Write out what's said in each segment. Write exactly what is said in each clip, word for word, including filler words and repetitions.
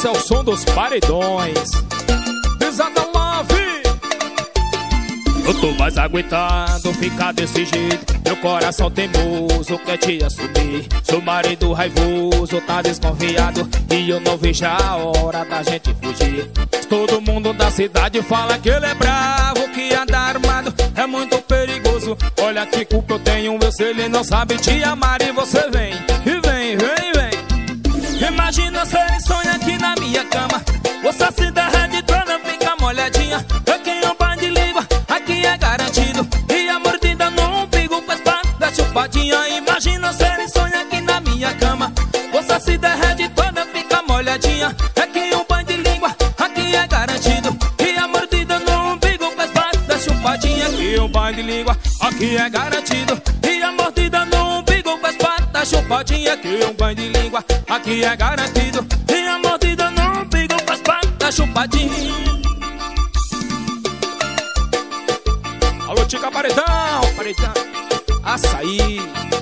Esse é o som dos paredões. Pesada Love. Eu tô mais aguentando ficar desse jeito. Meu coração teimoso quer te assumir. Seu marido raivoso tá desconfiado e eu não vejo a hora da gente fugir. Todo mundo da cidade fala que ele é bravo, que anda armado, é muito perigoso. Olha que culpa eu tenho, eu sei ele não sabe te amar. E você vem, e vem, vem, vem. Imagina se ele sonha aqui na minha cama. Você se derrete toda, fica molhadinha. Aqui é um banho de língua, aqui é garantido. E a mordida no umbigo faz parte da chupadinha. Imagina se ele sonha aqui na minha cama. Você se derrete toda, fica molhadinha. Aqui é um banho de língua, aqui é garantido. E a mordida no umbigo faz parte da chupadinha. Aqui é um banho de língua, aqui é garantido. E a mordida no umbigo faz parte da chupadinha. Aqui é um banho de língua, aqui é garantido. E a mordida no umbigo faz parte da chupadinha. Alô, Tica Paredão, Paredão, açaí.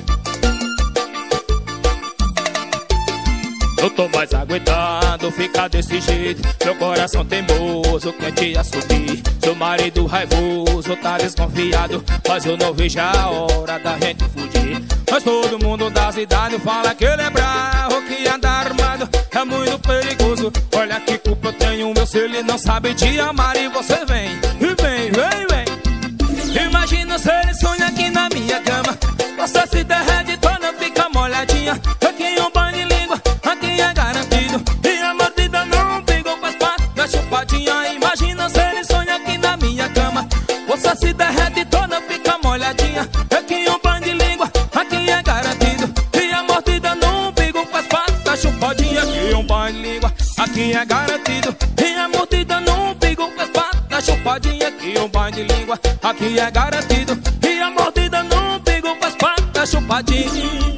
Eu tô mais aguentando ficar desse jeito. Meu coração teimoso quer te assumir. Seu marido raivoso tá desconfiado, mas eu não vejo a hora da gente fugir. Mas todo mundo da cidade fala que ele é bravo, que anda armado, é muito perigoso. Olha que culpa eu tenho, meu se ele não sabe te amar. E você vem, e vem, vem, vem. Imagina se ele sonha aqui na minha cama. Você se derrete toda, fica molhadinha. Aqui em um banho de língua, aqui é garantido. E a mordida no umbigo faz parte da chupadinha. Imagina se ele sonha aqui na minha cama. Você se derrete toda, fica molhadinha. Aqui em um banho de língua, aqui é garantido. E a mordida no umbigo faz parte da chupadinha. Aqui é um banho de língua, aqui é garantido. E a mordida no umbigo faz parte da chupadinha. Aqui é um banho de língua, aqui é garantido. E a mordida no umbigo faz parte da chupadinha.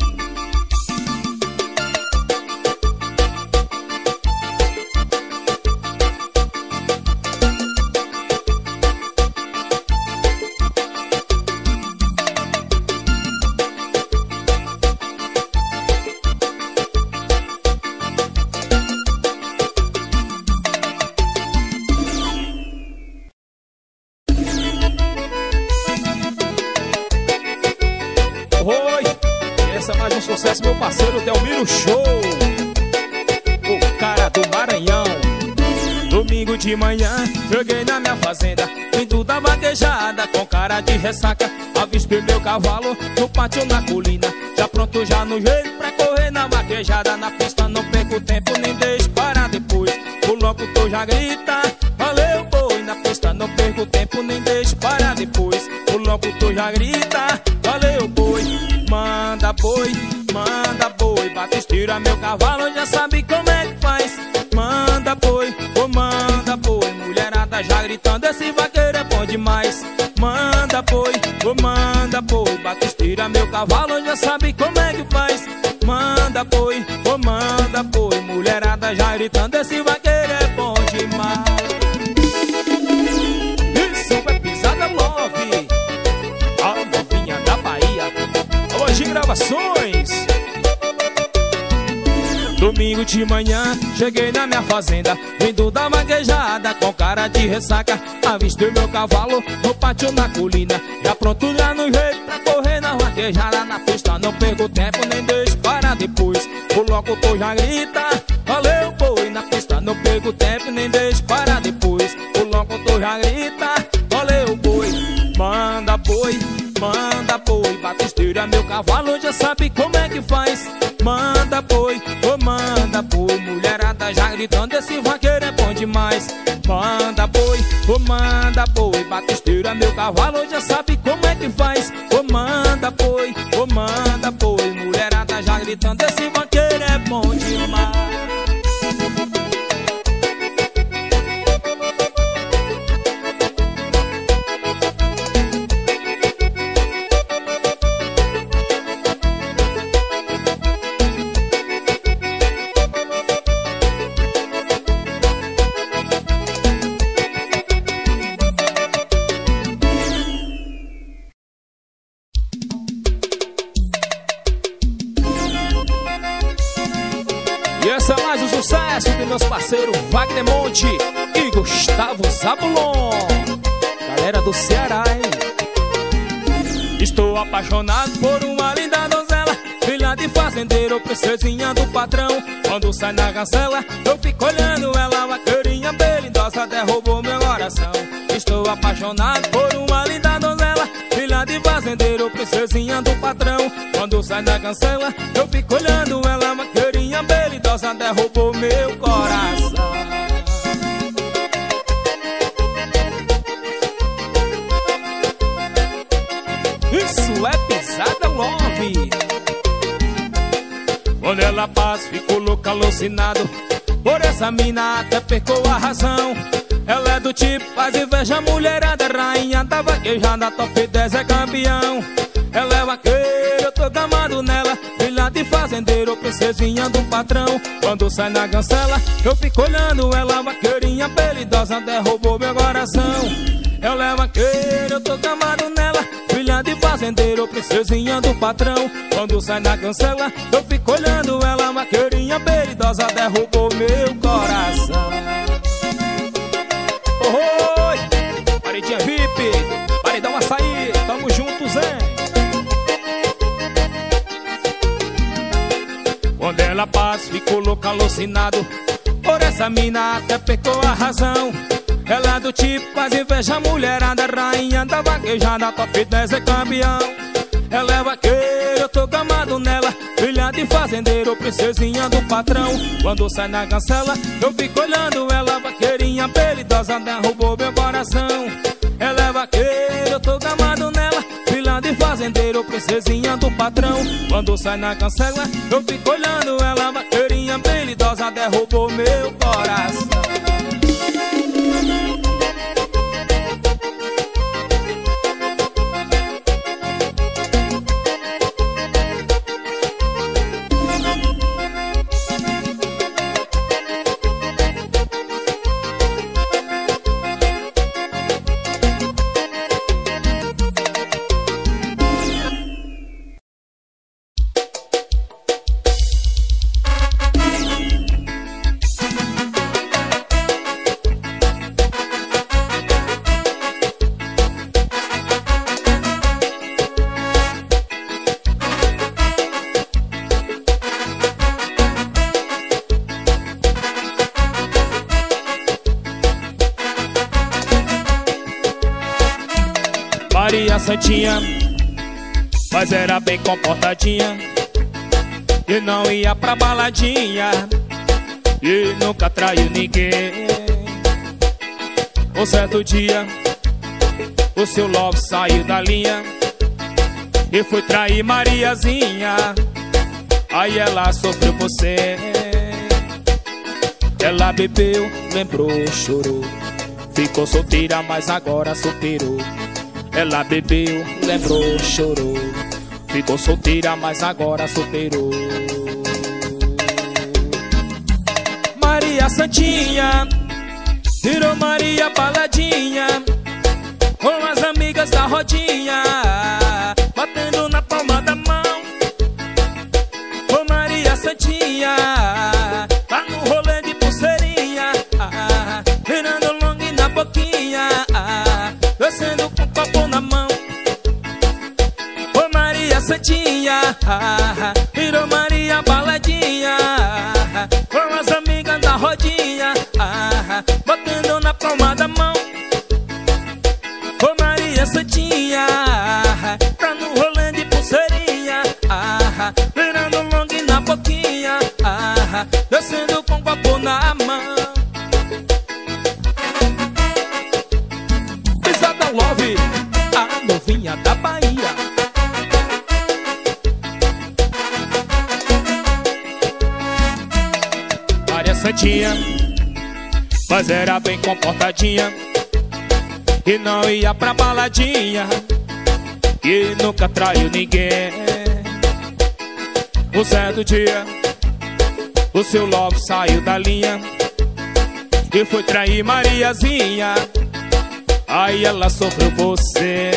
Mais um sucesso, meu parceiro Delmiro Show, o cara do Maranhão. Domingo de manhã, joguei na minha fazenda, vindo da vaquejada, com cara de ressaca. Avistei meu cavalo no pátio na colina, já pronto, já no jeito pra correr na vaquejada. Na pista não perco tempo, nem deixo para depois. O locutor já grita, valeu boi. Na pista não perco tempo, nem deixo para depois. O locutor já grita, valeu boi. Manda boi, manda boi, Batisteira, meu cavalo já sabe como é que faz. Manda boi, oh manda boi, mulherada já gritando, esse vaqueiro é bom demais. Manda boi, oh manda boi, Batisteira, meu cavalo já sabe como é que faz. Manda boi, oh manda boi, mulherada já gritando, esse vaqueiro é bom demais. Isso é Pisada Love, a novinha da Bahia. Hoje gravações. Domingo de manhã, cheguei na minha fazenda, vindo da vaquejada, com cara de ressaca. Avistei meu cavalo no pátio na colina, já pronto, já no jeito pra correr na vaquejada. Na pista não perco tempo, nem deixo para depois. O locutor já grita, valeu boi. Na pista não perco tempo, nem deixo para depois. O locutor já grita, valeu boi. Manda boi, manda boi, Batisteira, meu cavalo já sabe como é que faz. Manda boi, oh manda boi, mulherada já gritando, esse vaqueiro é bom demais. Manda boi, oh manda boi, Batisteira, meu cavalo já sabe como é que faz. Oh manda boi, oh manda boi, mulherada já gritando, esse vaqueiro é bom demais. Esse é mais um sucesso de meus parceiros Wagner Monte e Gustavo Zabulon, galera do Ceará, hein? Estou apaixonado por uma linda donzela, filha de fazendeiro, princesinha do patrão. Quando sai na cancela, eu fico olhando ela, vaqueirinha belidosa, derrubou meu coração. Estou apaixonado por uma linda donzela, filha de fazendeiro, princesinha do patrão. Quando sai na cancela, eu fico olhando ela, vaqueirinha belidosa, derrubou meu coração. Isso é pisada love. Quando ela passa, fico louco, alucinado por essa mina, até percou a razão. Ela é do tipo, faz inveja, mulherada, rainha da vaquejada, top dez é campeão. Ela é vaqueira, eu tô gamado nela, filha de fazendeiro, princesinha do patrão. Quando sai na cancela, eu fico olhando ela, vaqueirinha belidosa, derrubou meu coração. Ela é vaqueira, eu tô gamado nela, filha de fazendeiro, princesinha do patrão. Quando sai na cancela, eu fico olhando ela, vaqueirinha belidosa, derrubou meu coração. Oi, paredinha V I P, paredão açaí, tamo juntos, hein? Quando ela passa, fico louco, alucinado por essa mina, até percou a razão. Ela é do tipo, faz inveja, mulherada, rainha da vaquejada, top dez é campeão. Ela é vaqueira, eu tô gamado nela, filha de fazendeiro, princesinha do patrão. Quando sai na cancela, eu fico olhando ela, vaqueirinha belidosa, derrubou meu coração. Ela é vaqueira, eu tô gamado nela, filha de fazendeiro, princesinha do patrão. Quando sai na cancela, eu fico olhando ela, vaqueirinha belidosa, derrubou meu coração. Maria Santinha, mas era bem comportadinha e não ia pra baladinha e nunca traiu ninguém. Um certo dia, o seu love saiu da linha e foi trair Mariazinha. Aí ela sofreu você. Ela bebeu, lembrou, chorou, ficou solteira, mas agora superou. Ela bebeu, lembrou, chorou, ficou solteira, mas agora superou. Maria Santinha virou Maria Baladinha, com as amigas da rodinha, batendo na palma da mão. Ô Maria Santinha, tá no rolê de pulseirinha, virando long na boquinha, descendo com copo na mão. Ô Maria Santinha, virou Maria Baladinha, com as amigas da rodinha, batendo na palma da mão. Ô Maria Santinha, tá no rolê de pulseirinha, virando long na boquinha, descendo com copo na mão. Pisada Love, a novinha da Bahia. Maria Santinha, mas era bem comportadinha e não ia pra baladinha e nunca traiu ninguém. Um certo dia, o seu love saiu da linha e foi trair Mariazinha. Aí ela sofreu você.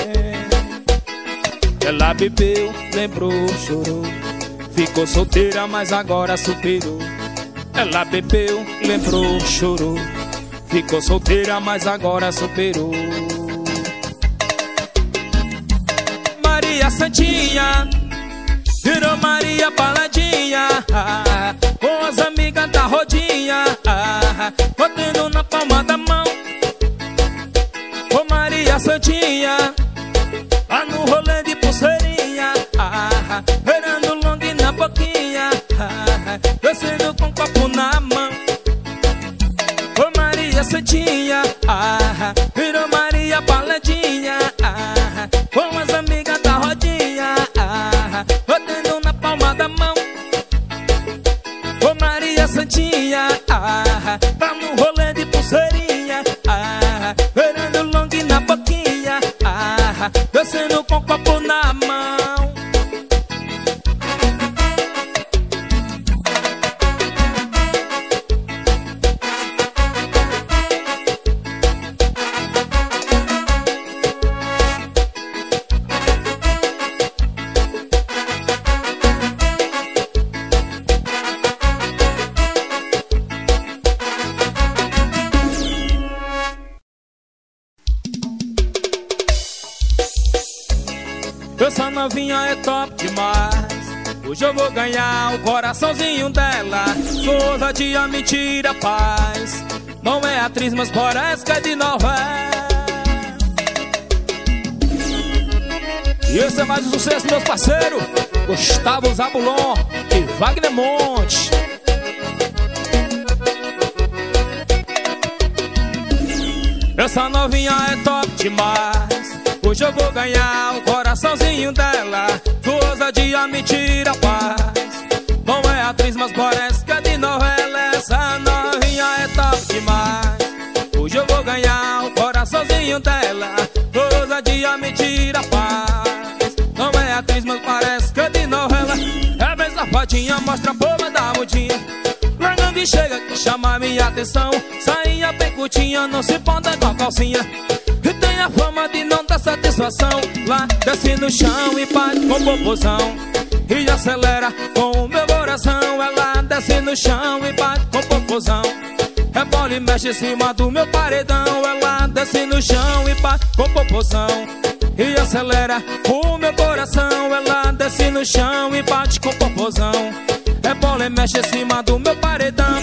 Ela bebeu, lembrou, chorou, ficou solteira, mas agora superou. Ela bebeu, lembrou, chorou. Ficou solteira, mas agora superou. Maria Santinha virou Maria Paladinha, com as amigas da rodinha, botando na palma da mão. Ô Maria Santinha, lá no rolê de pulseirinha, beirando longe na boquinha, descendo com o copo na mão. Ô Maria Santinha, virou Maria Paladinha, com as amigas da rodinha, botando na palma da mão. Ô Maria Santinha, tá no rolê de pulseirinha, beirando longe na boquinha, descendo com o copo na mão. Essa novinha é top demais. Hoje eu vou ganhar o coraçãozinho dela. Sou ousadia, mentira, paz. Não é atriz, mas parece que é de novela. E esse é mais um sucesso, meus parceiros Gustavo Zabulon e Wagner Monte. Essa novinha é top demais. Hoje eu vou ganhar o coraçãozinho dela. Sou ousadia, mentira, paz. Não é atriz, mas parece que é de novela. Essa novinha é top demais. Hoje eu vou ganhar o coraçãozinho dela. Sou ousadia, mentira, paz. Não é atriz, mas parece que é de novela. É bem safadinha, mostra a boba da mudinha. Largando e chega que chama minha atenção. Sainha bem curtinha, não se ponta com a calcinha. E tem a fama de não dar satisfação. Lá desce no chão e bate com popozão. E acelera com o meu coração. Ela desce no chão e bate com popozão. Rebola e mexe em cima do meu paredão. Ela desce no chão e bate com popozão. E acelera com o meu coração. Ela desce no chão e bate com popozão. Rebola e mexe em cima do meu paredão.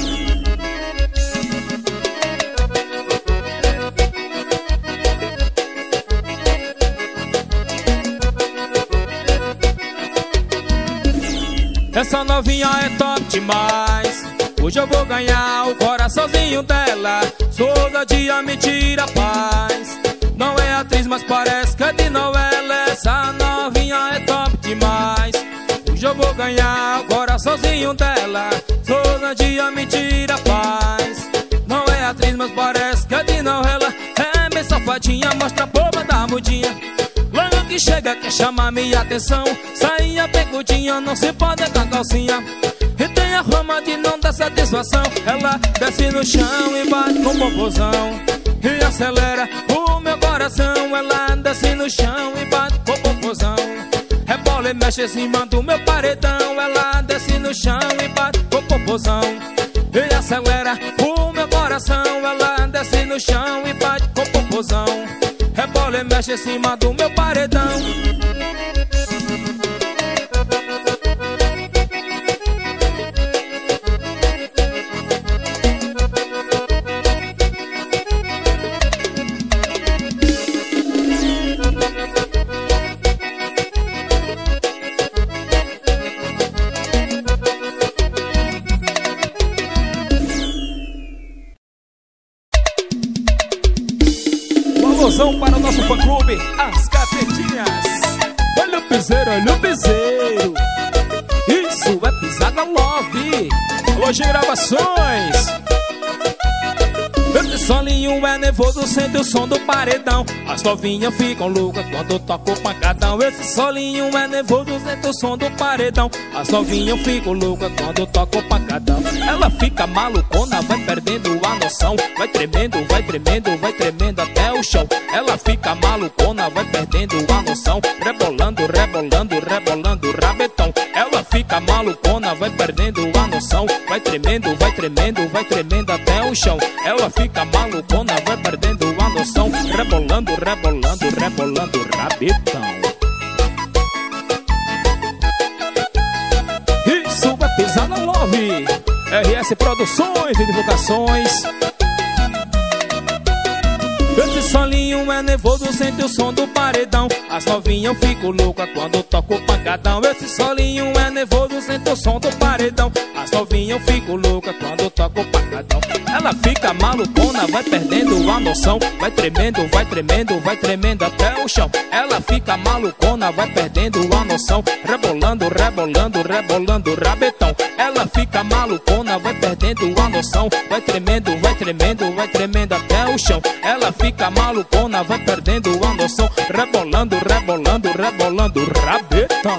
Essa novinha é top demais. Hoje eu vou ganhar o coraçãozinho dela. Sou ousadia, mentira, paz. Não é atriz, mas parece que é de novela. Essa novinha é top demais. Hoje eu vou ganhar o coraçãozinho dela. Sou ousadia, mentira, paz. Não é atriz, mas parece que é de novela. É bem safadinha, mostra a boba da mudinha. Logo que chega quer chamar minha atenção. Sainha bem curtinha, não se pode com a calcinha. E tem a fama de não dar satisfação. Ela desce no chão e bate com popozão. E acelera o meu coração. Ela desce no chão e bate com popozão. Rebola e mexe em cima do meu paredão. Ela desce no chão e bate com popozão. E acelera o meu coração. Ela desce no chão e bate com popozão. Rebola e mexe em cima do meu paredão. Para o nosso fã-clube, as capetinhas. Olha o piseiro, olha o piseiro. Isso é pisada love. Alô, G Gravações. Esse solinho é nervoso, sente o som do paredão. As novinhas ficam loucas quando toca o pancadão. Esse solinho é nervoso, sente o som do paredão. As novinhas ficam loucas quando toca o pancadão. Ela fica malucona, vai perdendo a noção. Vai tremendo, vai tremendo, vai tremendo até o chão. Ela fica malucona, vai perdendo a noção. Rebolando, rebolando, rebolando, rabetão. Ela fica malucona, vai perdendo a noção. noção. Vai tremendo, vai tremendo, vai tremendo até o chão. Ela fica malucona, vai perdendo a noção. Rebolando, rebolando, rebolando, rabetão. Isso é Pisada Love, R S Produções e Divulgações. Esse solinho é nervoso, sente o som do paredão. As novinhas eu fico louca quando toco o pancadão. Esse solinho é nervoso, sente o som do paredão. As novinhas eu fico louca quando toco o pancadão. Ela fica malucona, vai perdendo a noção. Vai tremendo, vai tremendo, vai tremendo até o chão. Ela fica malucona, vai perdendo a noção. Rebolando, rebolando, rebolando, rabetão. Ela fica malucona, vai perdendo a noção. Vai tremendo, vai tremendo, vai tremendo até o chão. Ela fica malucona, vai perdendo a noção. Rebolando, rebolando, rebolando, rabetão.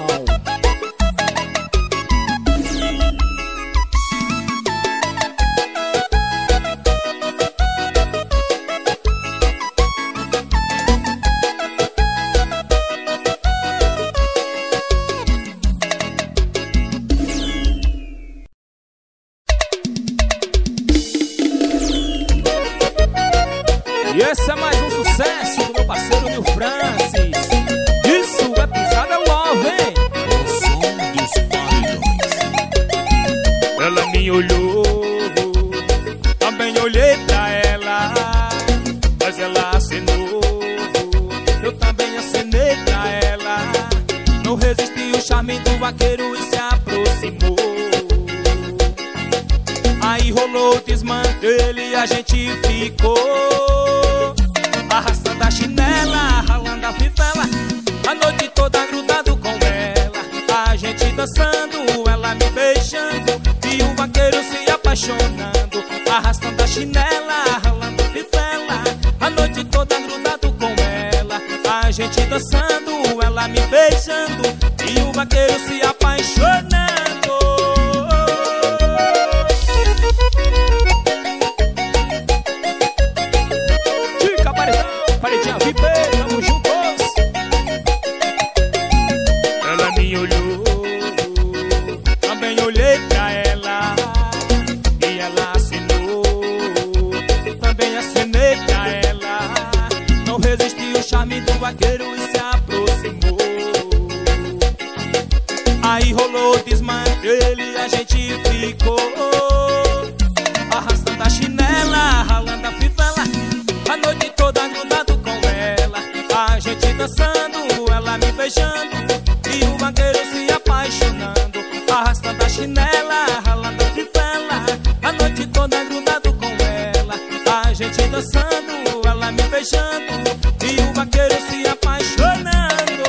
E esse é mais um sucesso do meu parceiro Nil Francis. Isso é Pisada Love, hein? O som dos paredões. Ela me olhou, também olhei pra ela, mas ela acenou, eu também acenei pra ela. Não resisti o charme do vaqueiro e se aproximou. Aí rolou o desmantelo e a gente ficou arrastando a chinela, ralando a fivela, a noite toda grudado com ela. A gente dançando, ela me beijando e o vaqueiro se apaixonando. Arrastando a chinela, ralando a fivela, a noite toda grudado com ela. A gente dançando, ela me beijando e o vaqueiro se apaixonando. Paredinha V I P, tamo juntos. Ela me olhou, também olhei pra ela e ela assinou, também assinei pra ela. Não resisti o charme do vaqueiro e se aproximou. Aí rolou o desmantelo e a gente ficou arrastando a chinela, ralando a fivela, a noite toda grudado com ela. A gente dançando, ela me beijando e o vaqueiro se apaixonando. Arrastando a chinela, ralando a fivela, a noite toda grudado com ela. A gente dançando, ela me beijando e o vaqueiro se apaixonando.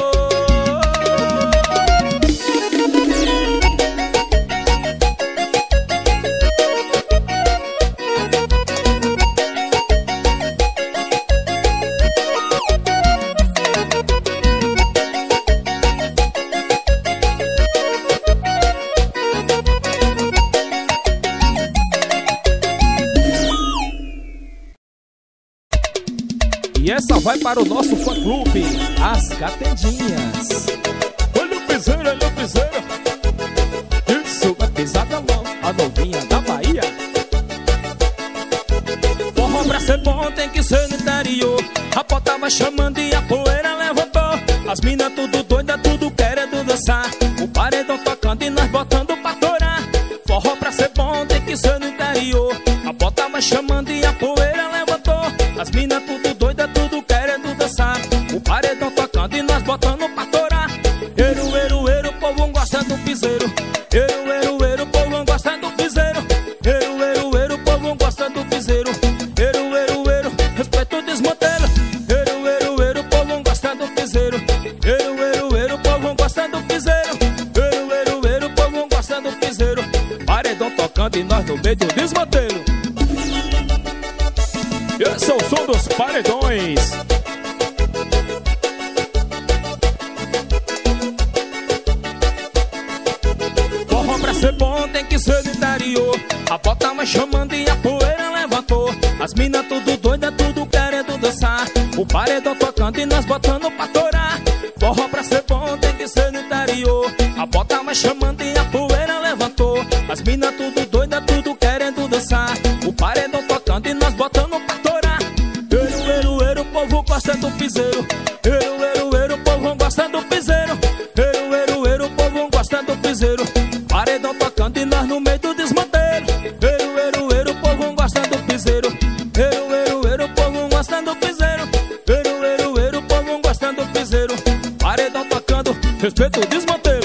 E essa vai para o nosso fã-clube, As Catendinhas. Olha o piseiro, olha o piseiro. Isso é Pisada Love, a novinha da Bahia. Forró pra ser bom tem que ser no interior. A pó tava chamando e a poeira levantou. As minas tudo doida, tudo querendo dançar. O paredão tocando e nós botando pra torar. Forró pra ser bom tem que ser no interior. A pó tava chamando e a poeira levantou. As minas tudo doida, tudo querendo dançar. O paredão tocando e nós botando pra torar. Eru, eru, eru, o povo gosta do piseiro. Eru, eru, eru, o povo gosta do piseiro. Eru, eru, eru, o povo gosta do piseiro. Eru, eru, eru, respeito o desmantelo. Eru, eru, eru, o povo gosta do piseiro. Eru, eru, eru, o povo gosta do piseiro. Eru, eru, eru, o povo gosta do piseiro. Paredão tocando e nós no meio do desmantelo. Esse é o som dos paredões. Forró pra ser bom tem que ser do interior. A pó tava chamando e a poeira levantou. As minas tudo doida, tudo querendo dançar. O paredão tocando e nós botando pra torar. Forró pra ser bom tem que ser no interior. A pó tava chamando e a poeira levantou. As minas tudo paredão tocando e nós botando pra torar. Eru, eru, eru, o povo gosta do piseiro. Eru, eru, eru, o povo gosta do piseiro. Eru, eru, eru, o povo gosta do piseiro. Paredão tocando e nós no meio do desmantelo. Eru, eru, eru, o povo gosta do piseiro. Eru, eru, eru, o povo gosta do piseiro. Eru, eru, eru, o povo gosta do piseiro. Paredão tocando, respeito o desmantelo.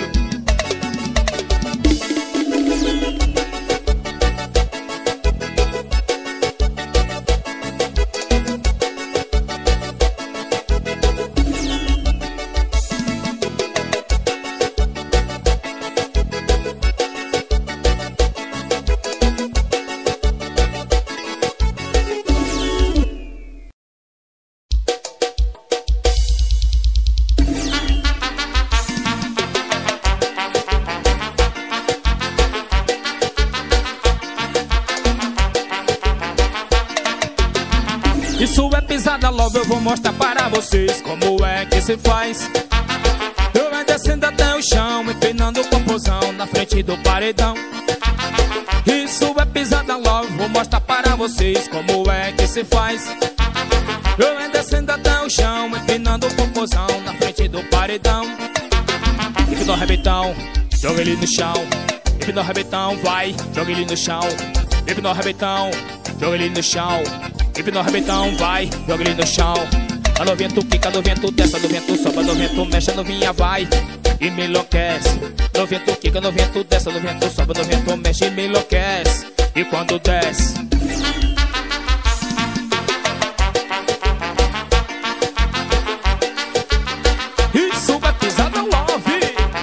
Isso é pisada love, eu vou mostrar para vocês como é que se faz. Eu venho descendo até o chão, empinando o compozão na frente do paredão. Isso é pisada love, vou mostrar para vocês como é que se faz. Eu venho descendo até o chão, empinando o compozão na frente do paredão. Empina o rebetão, joga ele no chão. Empina o rebetão, vai, joga ele no chão. Empina o rebetão, joga ele no chão. Empina o rebetão, vai, joga ele no chão. A no vento quica, no vento desce, no vento sobe, no vento mexe, a novinha vai e me enlouquece. No vento quica, no vento desce, no vento sobe, no vento mexe e me enlouquece. E quando desce, isso é pisada love.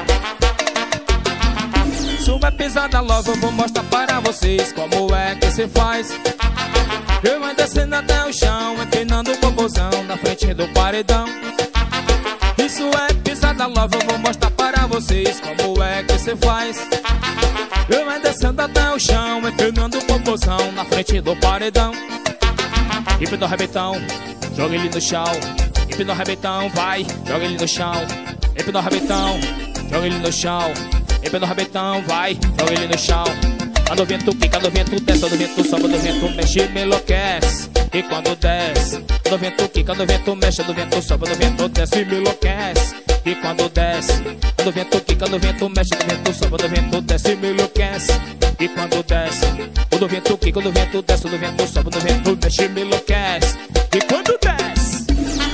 Isso é pisada love, eu vou mostrar para vocês como é que se faz. Eu vou descendo até o chão, empinando o compozão na frente do paredão. Isso é pisada love, eu vou mostrar para vocês como é que se faz. Eu vou descendo até o chão, empinando o compozão na frente do paredão. Empina o rebetão, joga ele no chão. Empina o rebetão, vai, joga ele no chão. Empina o rebetão, joga ele no chão. Empina o rebetão, vai, joga ele no chão. A no vento quica, no vento desce, no vento sobe, no vento mexe, me enlouquece. E quando desce, no vento quica, no vento mexe, no vento sobe, no vento desce, me enlouquece. E quando desce, no vento quica, no vento mexe, no vento sobe, no vento desce, me enlouquece. E quando desce, no vento quica, no vento desce, no vento sobe, no vento mexe, me enlouquece. E quando desce,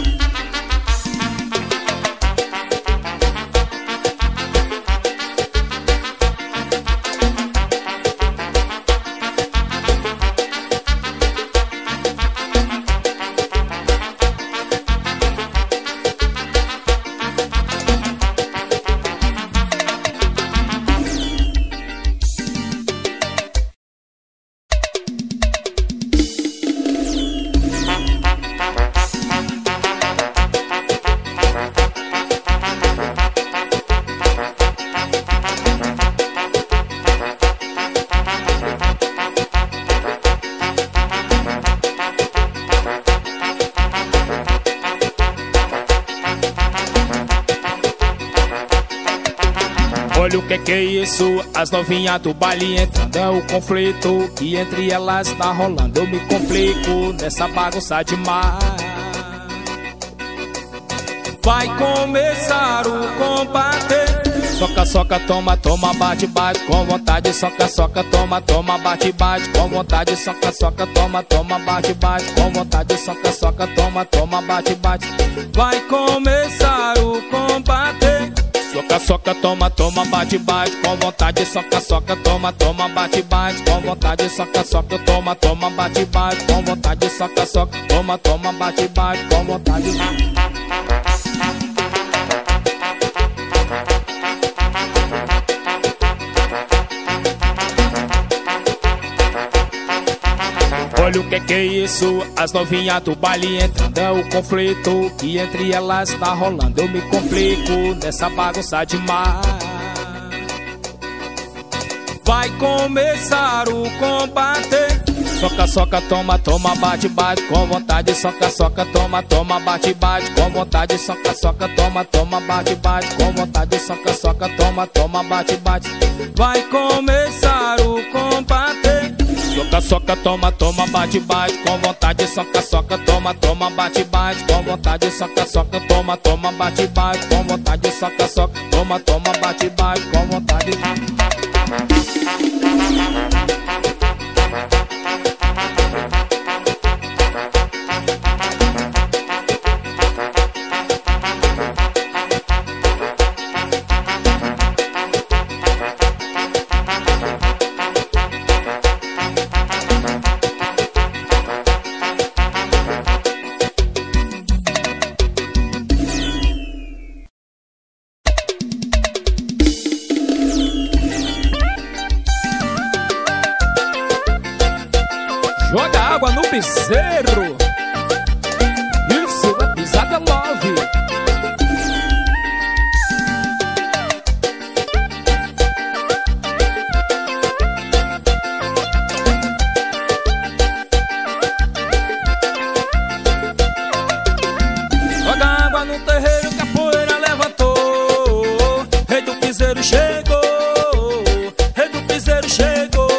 olha o que que é isso, as novinhas do baile entrando, é o conflito que entre elas tá rolando. Eu me complico nessa bagunça demais. Vai começar o combate. Soca, soca, toma, toma, bate, bate com vontade. Soca, soca, toma, toma, bate, bate com vontade. Soca, soca, toma, toma, bate, bate com vontade. Soca, soca, toma, toma, bate, bate. Vai começar o combate. Soca, soca, toma, toma, bate, bate com vontade. Soca, soca, toma, toma, bate, bate com vontade. Soca, soca, toma, toma, bate, bate com vontade. Soca, soca, toma, toma, bate, bate com vontade. Olha o que que é isso, as novinhas do baile entrando, é o conflito que entre elas tá rolando. Eu me complico nessa bagunça demais. Vai começar o combate. Soca, soca, toma, toma, bate, bate com vontade. Soca, soca, toma, toma, bate, bate com vontade. Soca, soca, toma, toma, bate, bate com vontade. Soca, soca, toma, toma, bate, bate. Vai começar o combate. Soca, soca, toma, toma, bate, bate, com vontade. Soca, soca, toma, toma, bate, bate, com vontade. Soca, soca, toma, toma, bate, bate, com vontade. Soca, soca, toma, toma, bate, bate, com vontade. Joga água no piseiro. Isso é pisada love. Joga água no terreiro que a poeira levantou. Rei do piseiro chegou. Rei do piseiro chegou.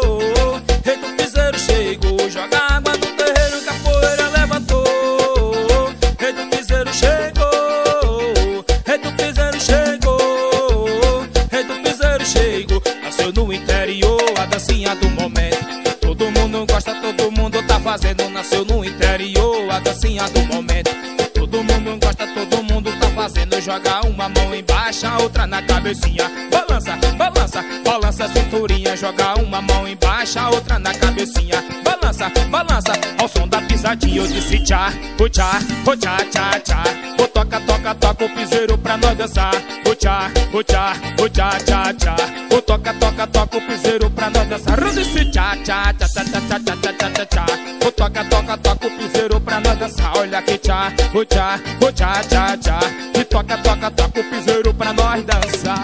No interior, a dancinha do momento. Todo mundo gosta, todo mundo tá fazendo. Nasceu no interior, a dancinha do momento. Todo mundo gosta, todo mundo tá fazendo. Joga uma mão embaixo, a outra na cabecinha. Balança, balança, balança a cinturinha. Joga uma mão embaixo, a outra na cabecinha. Balança, balança, ao som da pisadinha. Eu disse tchá, o tchá, o tchá, tchá, tchá. O toca, toca, toca o piseiro pra nós dançar. O tchá, o tchá, o tchá, tchá, tchá. O toca, toca, toca o piseiro pra nós dançar. Eu disse tchá, tchá, tchá, tchá, tchá, tchá, tchá, tchá, tchá, tchá. O toca, toca, toca o piseiro pra nós dançar. Olha que tchá, o tchá, o tchá, tchá, tchá. E toca, toca, toca o piseiro pra nós dançar.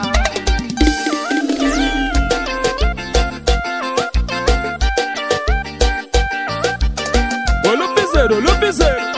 Olha o piseiro, olha o piseiro.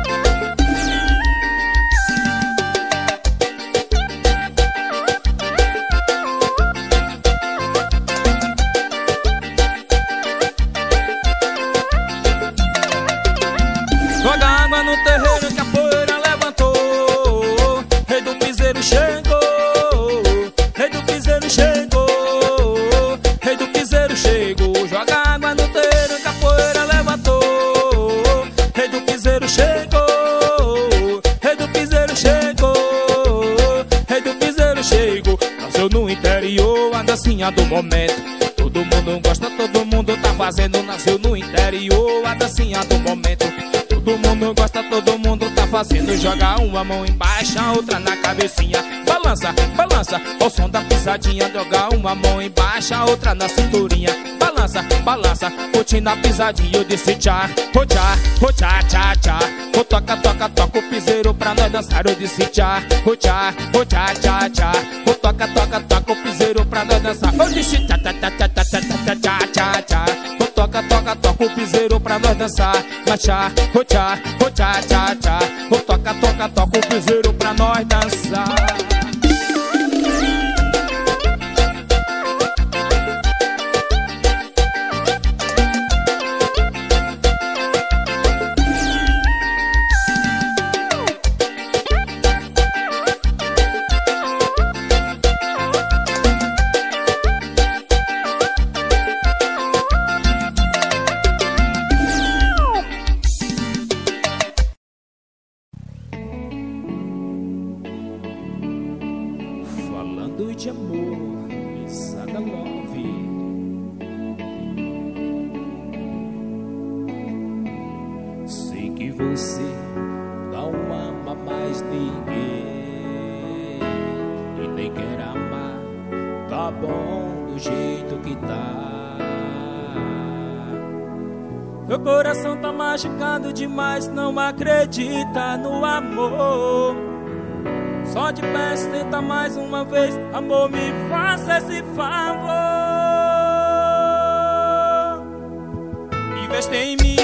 Joga água no terreiro que a poeira levantou. Rei do piseiro chegou. Rei do piseiro chegou. Rei do piseiro chegou. Joga água no terreiro que a poeira levantou. Rei do piseiro chegou. Rei do piseiro chegou. Rei do piseiro chegou. Nasceu no interior, a dancinha do momento. Todo mundo gosta, todo mundo tá fazendo. Nasceu no interior, a dancinha do momento. Todo mundo gosta, todo mundo tá fazendo. Joga uma mão embaixo, a outra na cabecinha. Balança, balança, ao som da pisadinha. Joga uma mão embaixo, a outra na cinturinha. Balança, balança, curtindo a pisadinha. Eu disse tchá, o tchá, o tchá, tchá, tchá. O toca, toca, toca o piseiro pra nós dançar. Eu disse tchá, o tchá, o tchá, tchá, tchá. O toca, toca, toca o piseiro pra nós dançar. Eu disse tchá, tchá, tchá, tchá, tchá, tchá, tchá, tchá, tchá. O toca, toca, toca o piseiro pra nós dançar. Mas tchá, o tchá, o tchá, tchá, tchá. O toca, toca, toca o piseiro pra nós dançar. Falando de amor, pisada love. Sei que você não ama mais ninguém e nem quer amar. Tá bom do jeito que tá. Meu coração tá machucado demais, não acredita no amor. Só te peço, tenta mais uma vez, amor, me faça esse favor. Investe em mim,